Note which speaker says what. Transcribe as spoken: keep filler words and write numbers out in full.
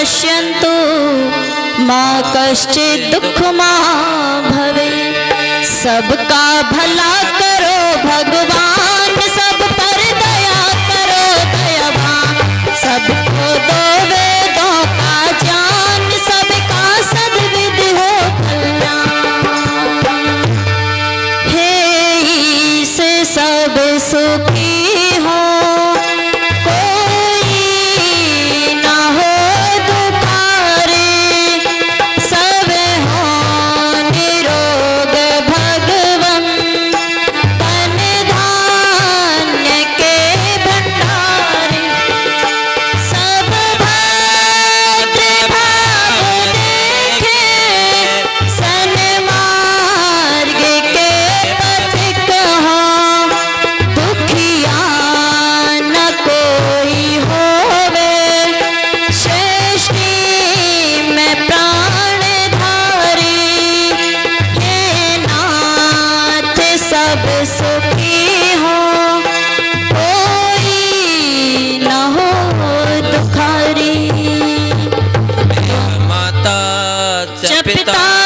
Speaker 1: पश्यन्तु मा कश्चित् दुःखमा भवे। सबका भला करो भगवान, सब पर दया करो दयावान। सबको दो वेदों का ज्ञान, सबका सद्विधि हो कल्याण। हे से सब सुखी हो, कोई ना हो दुखारे। सब हो निरोग भगवन, धन धान्य के भंडारे। सब भद्र भाव देखे, सन्मार्ग के पथिक हों। दुखिया न कोई होवे, सृष्टि में प्राण धारी। हे नाथ सब सुखी हो, कोई न हो दुखारी।
Speaker 2: माता च पिता